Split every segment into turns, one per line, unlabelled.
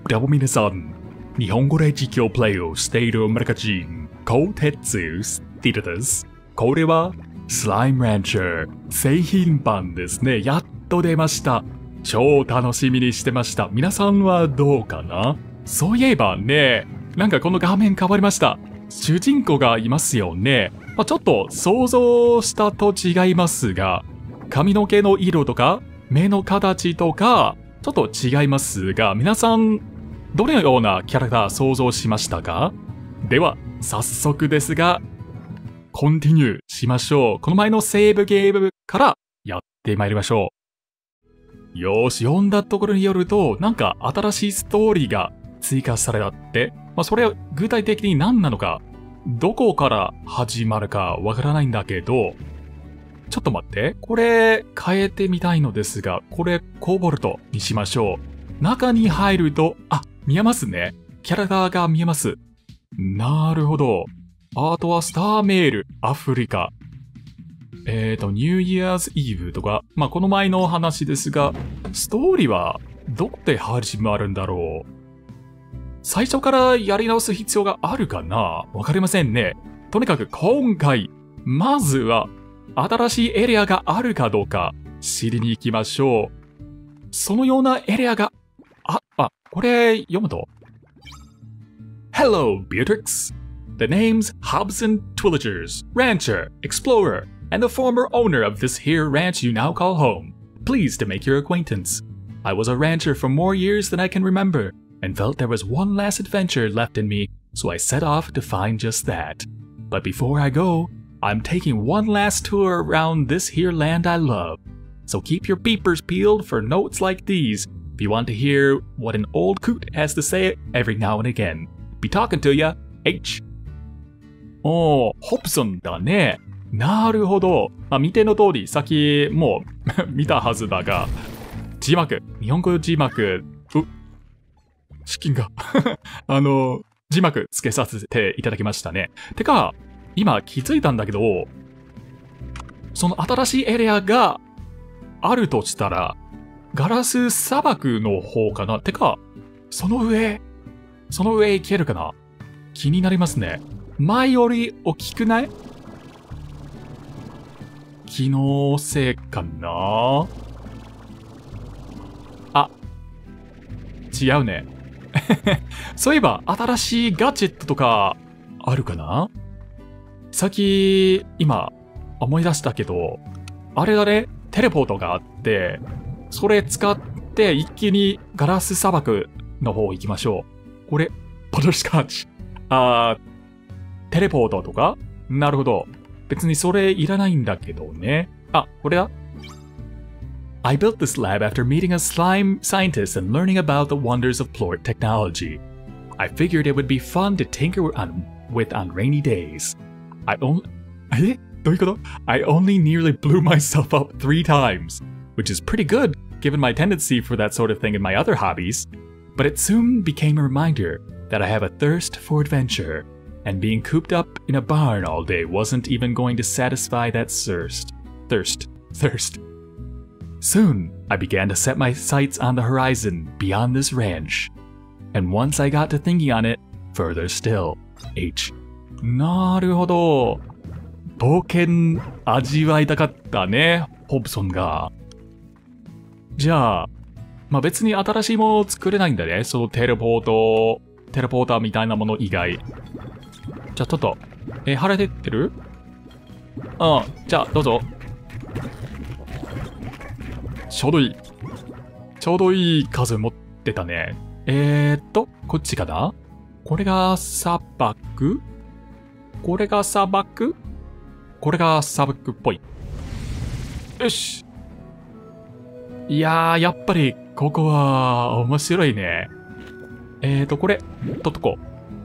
どうも皆さん、日本語で実況プレイをしているアメリカ人、コーテツスティタです。これは、スライムランチャー製品版ですね。やっと出ました。超楽しみにしてました。皆さんはどうかな？そういえばね、なんかこの画面変わりました。主人公がいますよね。ちょっと想像したと違いますが、髪の毛の色とか、目の形とか、ちょっと違いますが、皆さん、どのようなキャラクター想像しましたか？では、早速ですが、コンティニューしましょう。この前のセーブゲームからやってまいりましょう。よーし、読んだところによると、なんか新しいストーリーが追加されたって、それは具体的に何なのか、どこから始まるかわからないんだけど、ちょっと待って。これ変えてみたいのですが、これコボルトにしましょう。中に入ると、見えますね。キャラクターが見えます。なるほど。あとはスターメール、アフリカ。ニューイヤーズイブとか、この前の話ですが、ストーリーはどこで始まるんだろう。最初からやり直す必要があるかな？わかりませんね。とにかく今回、まずは、新しいエリアがあるかどうか知りに行きましょう。そのようなエリアが、これ読むと。Hello, Beatrix. The name's Hobson Twillagers, rancher, explorer, and the former owner of this here ranch you now call home. Pleased to make your acquaintance. I was a rancher for more years than I can remember, and felt there was one last adventure left in me, so I set off to find just that. But before I go, I'm taking one last tour around this here land I love. So keep your peepers peeled for notes like these if you want to hear what an old coot has to say every now and again. Be talking to ya, H. ホプソンだね。なるほど。見ての通り、さっきもう見たはずだが、字幕、日本語字幕、資金が字幕つけさせていただきましたね。てか、今気づいたんだけど、その新しいエリアがあるとしたら、ガラス砂漠の方かな？てか、その上行けるかな？気になりますね。前より大きくない？気のせいかな？違うね。そういえば、新しいガジェットとか、あるかな？さっき、今、思い出したけど、あれだね、テレポートがあって、それ使って一気にガラス砂漠の方行きましょう。これ、バトルスカッチ。テレポートとか？なるほど。別にそれいらないんだけどね。これだ。I built this lab after meeting a slime scientist and learning about the wonders of Plort technology. I figured it would be fun to tinker with on rainy days. I only nearly blew myself up 3 times, which is pretty good given my tendency for that sort of thing in my other hobbies. But it soon became a reminder that I have a thirst for adventure, and being cooped up in a barn all day wasn't even going to satisfy that thirst. Soon, I began to set my sights on the horizon beyond this ranch. And once I got to thinking on it, further still, H. なるほど。冒険味わいたかったね、ホブソンが。じゃあ、別に新しいものを作れないんだね。そのテレポーターみたいなもの以外。じゃあちょっと、晴れてってる？じゃあどうぞ。ちょうどいい数持ってたね。こっちかな？これが砂漠？これが砂漠っぽい。よし。いやー、やっぱり、ここは、面白いね。これ、取っとこ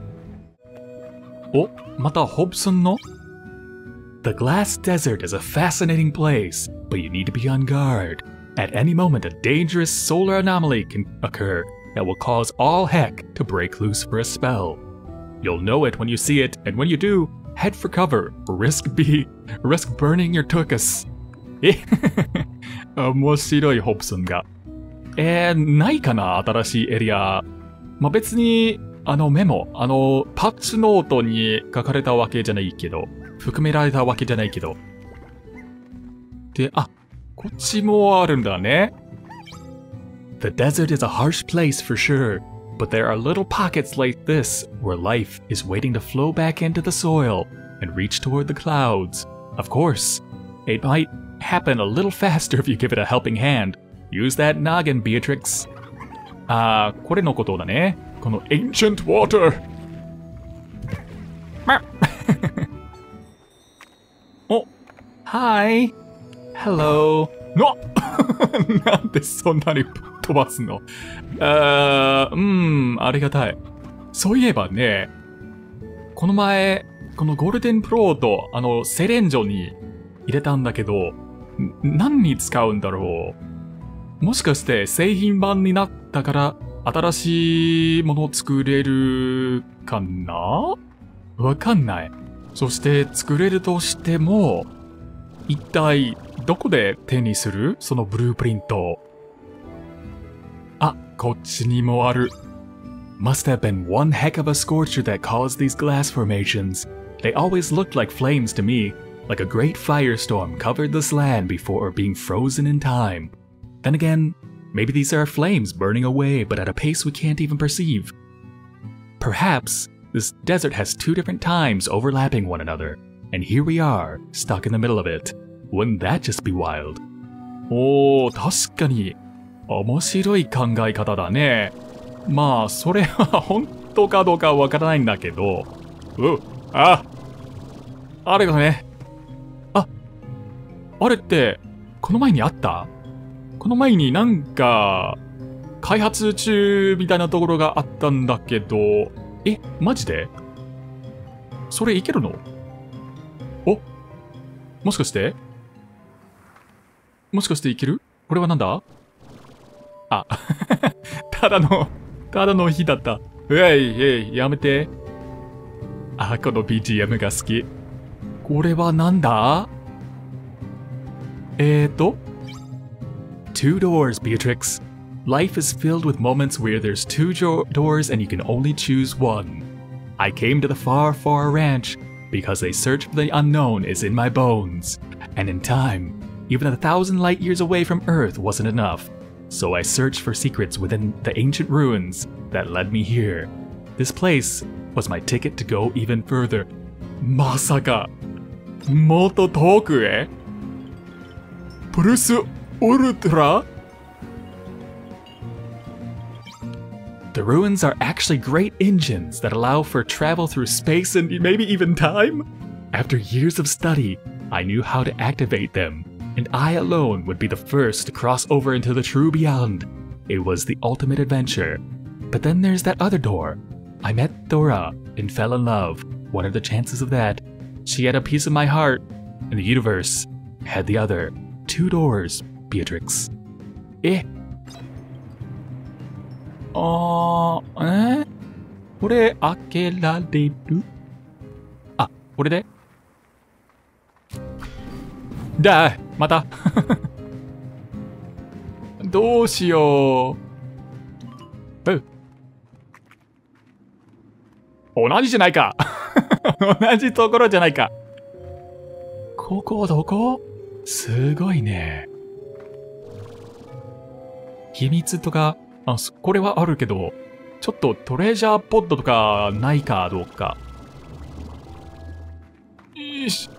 う。また、ホブソンの？ The glass desert is a fascinating place, but you need to be on guard. At any moment, a dangerous solar anomaly can occur that will cause all heck to break loose for a spell. You'll know it when you see it, and when you do, head for cover, risk burning your tuchus. 面白いホブソンが。ないかな新しいエリア。 まあ、別に、メモ、パッチノートに書かれたわけじゃないけど、含められたわけじゃないけど。で、あ、こっちもあるんだね。The desert is a harsh place for sure, but there are little pockets like this where life is waiting to flow back into the soil and reach toward the clouds. Of course, it might happen a little faster if you give it a helping hand. Use that noggin, Beatrix. あー、これのことだね。この Ancient Water! お、Hi! Hello! のなんでそんなに飛ばすの？ありがたい。そういえばね、この前、このゴールデンプローと、セレンジョに入れたんだけど、何に使うんだろう？もしかして製品版になったから新しいものを作れるかな？わかんない。そして作れるとしても、一体どこで手にする？そのブループリント。あ、こっちにもある。Must have been one heck of a scorcher that caused these glass formations. They always looked like flames to me, like a great firestorm covered this land before being frozen in time. Then again, maybe these are flames burning away but at a pace we can't even perceive. Perhaps this desert has two different times overlapping one another, and here we are, stuck in the middle of it. Wouldn't that just be wild? おー、確かに面白い考え方だね。まあ、それは本当かどうかわからないんだけど。あれがね。あれって、この前にあった？この前になんか、開発中みたいなところがあったんだけど、マジで？それいけるの？お？もしかしていける？これはなんだ？あ、ただの火だった。やめて。あ、この BGM が好き。これはなんだ？Two doors, Beatrix. Life is filled with moments where there's two doors and you can only choose one. I came to the far, far ranch because a search for the unknown is in my bones. And in time, even 1,000 light years away from Earth wasn't enough. So I searched for secrets within the ancient ruins that led me here. This place was my ticket to go even further. まさか、もっと遠くへ？プルスウルトラ？ The ruins are actually great engines that allow for travel through space and maybe even time? After years of study, I knew how to activate them, and I alone would be the first to cross over into the true beyond. It was the ultimate adventure. But then there's that other door. I met Thora and fell in love. What are the chances of that? She had a piece of my heart, and the universe had the other. Two doors, Beatrix. これ開けられる？あ、これで？またどうしよう。同じじゃないか同じところじゃないか。ここどこ？すごいね。秘密とか、これはあるけど、ちょっとトレジャーポッドとかないかどうか。よし。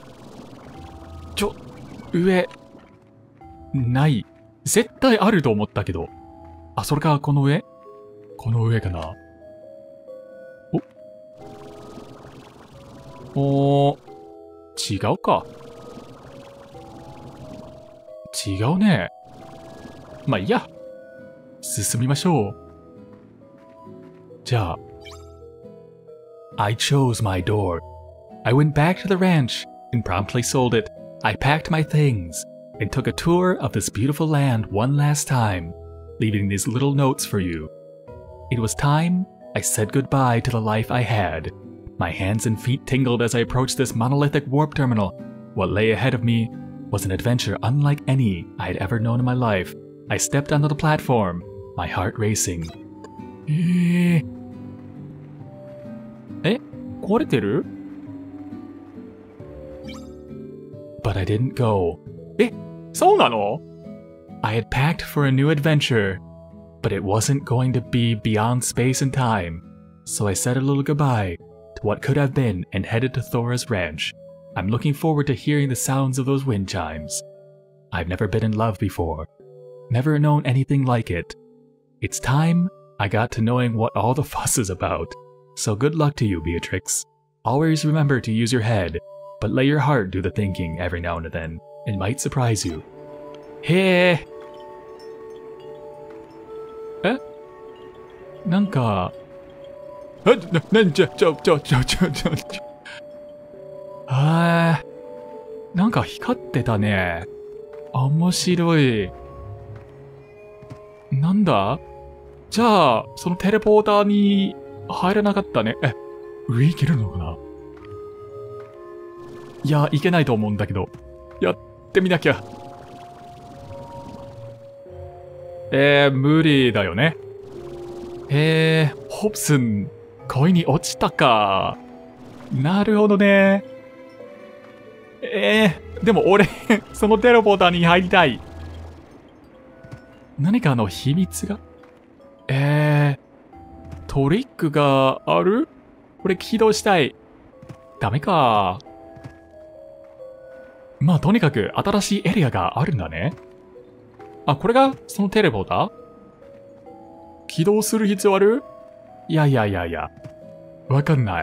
上、ない。絶対あると思ったけど。あ、それか、この上？この上かな。違うか。違うね。まあいいや。進みましょう。じゃあ。I chose my door. I went back to the ranch and promptly sold it. I packed my things and took a tour of this beautiful land one last time, leaving these little notes for you. It was time I said goodbye to the life I had. My hands and feet tingled as I approached this monolithic warp terminal. What lay ahead of me was an adventure unlike any I had ever known in my life. I stepped onto the platform, my heart racing. 壊れてる？ But I didn't go. え、そうなの？ I had packed for a new adventure, but it wasn't going to be beyond space and time. So I said a little goodbye to what could have been and headed to Thora's ranch. I'm looking forward to hearing the sounds of those wind chimes. I've never been in love before. Never known anything like it. It's time I got to knowing what all the fuss is about. So good luck to you, Beatrix. Always remember to use your head, but let your heart do the thinking every now and then. It might surprise you. へえ。え？なんか、なんか光ってたね。面白い。なんだ？じゃあ、そのテレポーターに入れなかったね。え、上行けるのかな？いや、行けないと思うんだけど。やってみなきゃ。無理だよね。ホブスン、恋に落ちたか。なるほどね。でも俺、そのテレポーターに入りたい。何かの秘密が？トリックがある？これ起動したい。ダメか。まあとにかく新しいエリアがあるんだね。あ、これがそのテレポーター？起動する必要ある？いや。わかんない。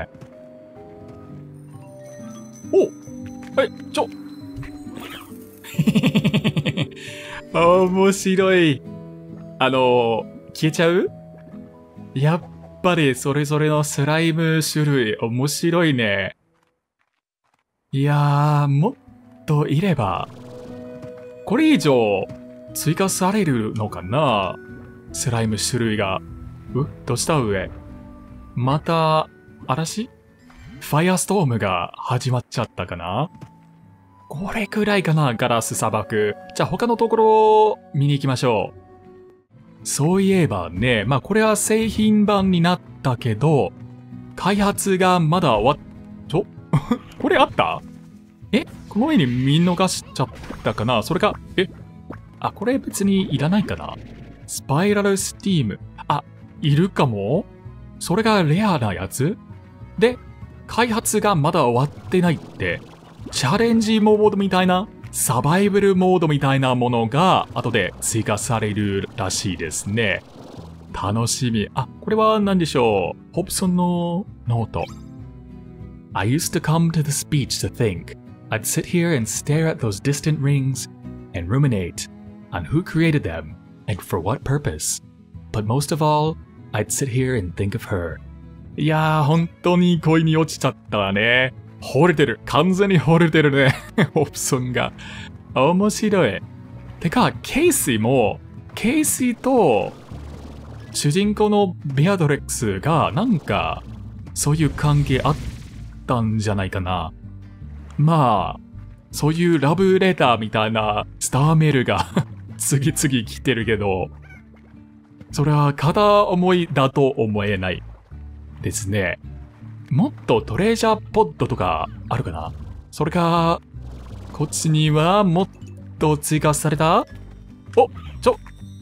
面白い。消えちゃう？やっぱりそれぞれのスライム種類面白いね。いやー、もっといれば、これ以上追加されるのかな？スライム種類が。どうした上？また、嵐？ファイアストームが始まっちゃったかな？これくらいかな、ガラス砂漠。じゃあ他のところを見に行きましょう。そういえばね、まあこれは製品版になったけど、開発がまだ終わこれあった？この上に見逃しちゃったかな？それか、これ別にいらないかな？スパイラルスティーム。いるかも？それがレアなやつ？で、開発がまだ終わってないって、チャレンジモードみたいな、サバイバルモードみたいなものが後で追加されるらしいですね。楽しみ。これは何でしょう？ホブソンのノート。I used to come to the speech to think. I'd sit here and stare at those distant rings and ruminate on who created them and for what purpose. But most of all, I'd sit here and think of her. いやー、本当に恋に落ちちゃったわね。惚れてる。完全に惚れてるね。ホブソンが。面白い。てか、ケイシーと、主人公のベアドレックスが、なんか、そういう関係あったんじゃないかな。まあ、そういうラブレターみたいなスターメールが次々来てるけど、それは片思いだと思えないですね。もっとトレジャーポッドとかあるかな？それか、こっちにはもっと追加された？消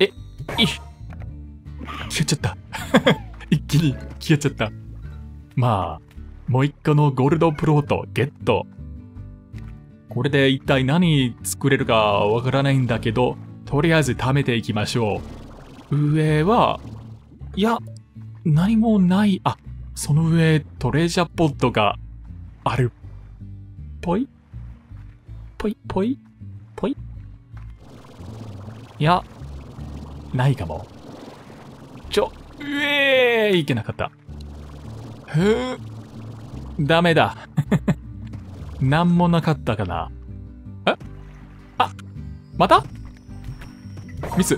えちゃった。一気に消えちゃった。まあ、もう一個のゴールドプロートゲット。これで一体何作れるかわからないんだけど、とりあえず貯めていきましょう。上は、いや、何もない。その上、トレジャーポッドがある。ぽいいや、ないかも。いけなかった。ダメだ。なんもなかったかな。また？ミス。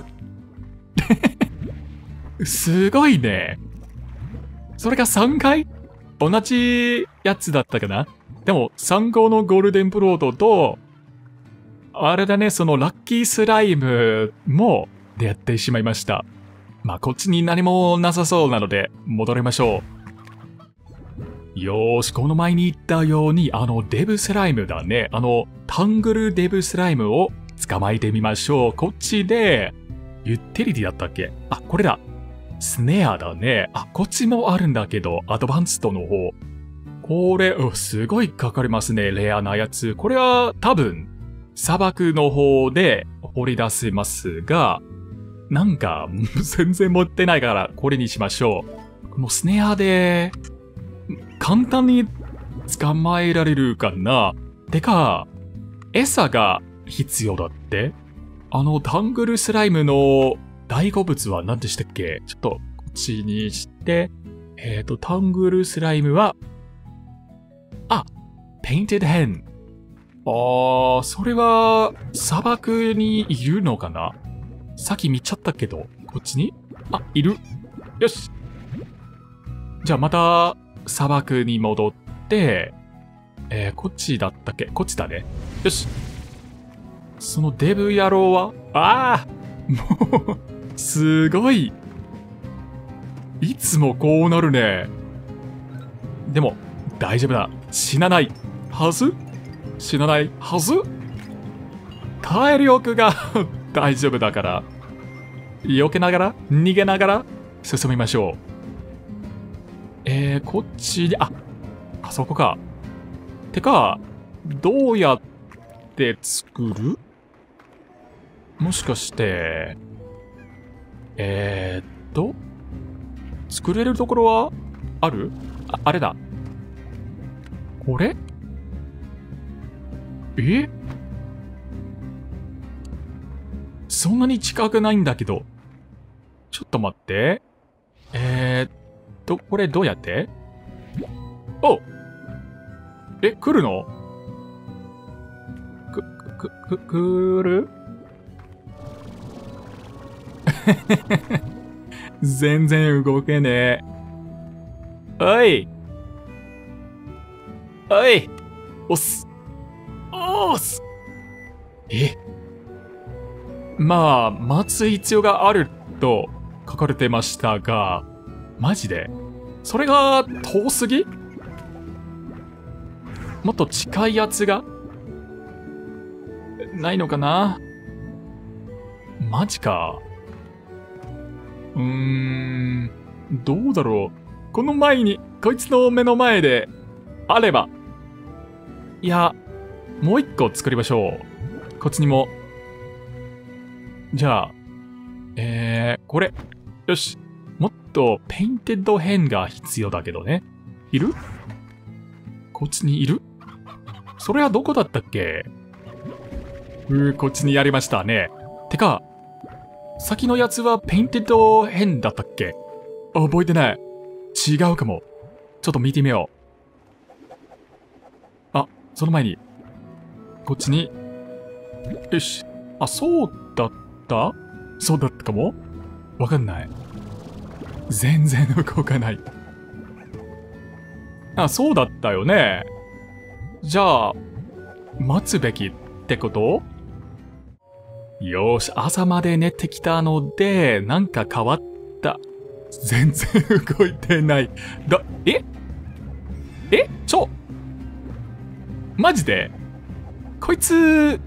すごいね。それが3回？同じやつだったかな？でも、3号のゴールデンプロートと、あれだね、そのラッキースライムも出会ってしまいました。まあ、こっちに何もなさそうなので、戻りましょう。 よーし、この前に言ったように、デブスライムだね。タングルデブスライムを捕まえてみましょう。こっちで、ユーティリティだったっけ？あ、これだ。スネアだね。あ、こっちもあるんだけど、アドバンストの方。これ、すごいかかりますね。レアなやつ。これは多分、砂漠の方で掘り出せますが、なんか、全然持ってないから、これにしましょう。このスネアで、簡単に捕まえられるかな？てか、餌が必要だって？タングルスライムの大好物は何でしたっけ？ちょっと、こっちにして、タングルスライムは、ペインテッドヘン。それは、砂漠にいるのかな？さっき見ちゃったけど、こっちに？いる。よし。じゃあまた、砂漠に戻って、こっちだったっけ？こっちだね。よし。そのデブ野郎は、もう、すごい。いつもこうなるね。でも、大丈夫だ。死なないはず？死なないはず？体力が大丈夫だから、避けながら、逃げながら、進みましょう。こっちに、あそこか。てか、どうやって作る？もしかして、作れるところはある？あれだ。これ？そんなに近くないんだけど。ちょっと待って。これどうやって？お！来るの？来る？全然動けねえ。おい！おい！おーす！まあ、待つ必要があると書かれてましたが、マジで？それが遠すぎ？もっと近いやつがないのかな？マジか。どうだろう。この前に、こいつの目の前で、あれば。いや、もう一個作りましょう。こっちにも。じゃあ、これ。よし。もっとペインテッドヘンが必要だけどね。いる？こっちにいる？それはどこだったっけ？こっちにやりましたね。てか、先のやつはペインテッドヘンだったっけ？覚えてない。違うかも。ちょっと見てみよう。その前に。こっちに。よし。そうだった？そうだったかも？わかんない。全然動かない。そうだったよね。じゃあ、待つべきってこと？よーし、朝まで寝てきたので、なんか変わった。全然動いてない。マジで？こいつ、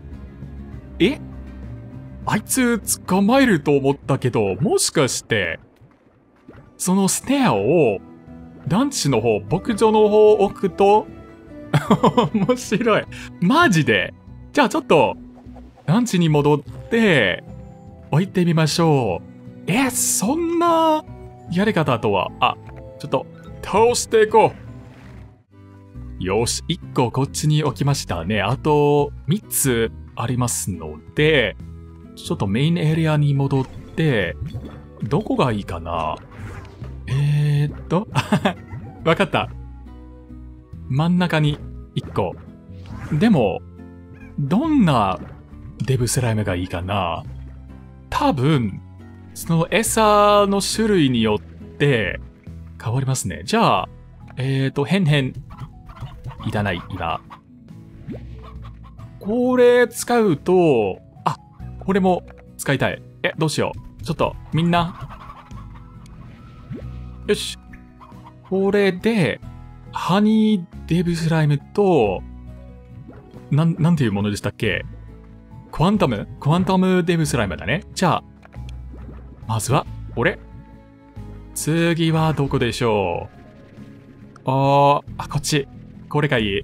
あいつ捕まえると思ったけど、もしかして、そのスネアを、団地の方、牧場の方置くと、面白い。マジで？じゃあちょっと、団地に戻って、置いてみましょう。そんな、やり方とは、ちょっと、倒していこう。よし、1個こっちに置きましたね。あと、3つありますので、ちょっとメインエリアに戻って、どこがいいかな？わかった。真ん中に1個。でも、どんなデブスライムがいいかな？多分、その餌の種類によって変わりますね。じゃあ、変。いらない、今。これ使うと、これも使いたい。どうしよう。ちょっと、みんな。よし。これで、 ハニーデブスライムと、なんていうものでしたっけ？クワンタムデブスライムだね。じゃあ、まずは、次はどこでしょう？こっち。これがいい。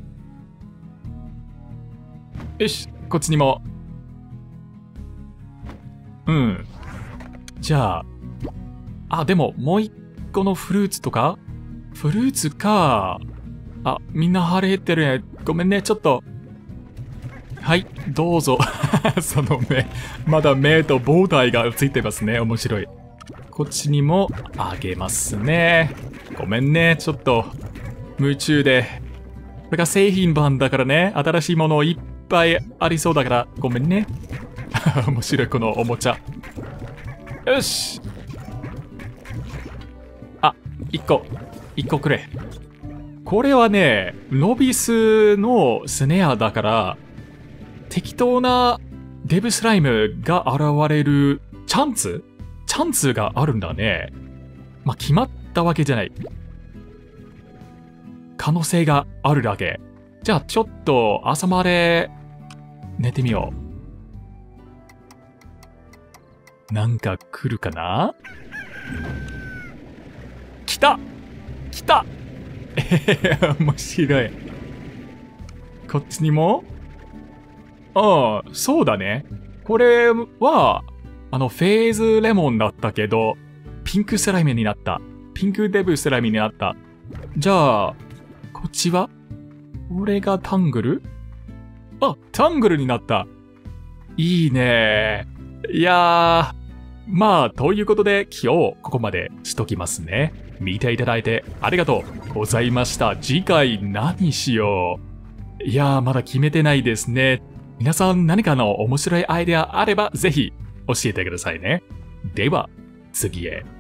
よし、こっちにも。じゃあ、でも、もう一個のフルーツとか？フルーツか。みんな腹減ってるね。ごめんね、ちょっと。はい、どうぞ。その目。まだ目とボタイがついてますね。面白い。こっちにもあげますね。ごめんね、ちょっと夢中で。これが製品版だからね、新しいものいっぱいありそうだからごめんね。面白いこのおもちゃ。よし。一個くれ。これはね、ノビスのスネアだから、適当なデブスライムが現れるチャンスがあるんだね。まあ、決まったわけじゃない。可能性があるだけ。じゃあ、ちょっと朝まで寝てみよう。なんか来るかな？来た面白い。こっちにも？そうだね。これは、フェーズレモンだったけど、ピンクスライムになった。ピンクデブスライムになった。じゃあ、こっちは？これがタングル？タングルになった。いいね。いやー、まあ、ということで今日ここまでしときますね。見ていただいてありがとうございました。次回何しよう？いやー、まだ決めてないですね。皆さん何かの面白いアイデアあればぜひ教えてくださいね。では、次へ。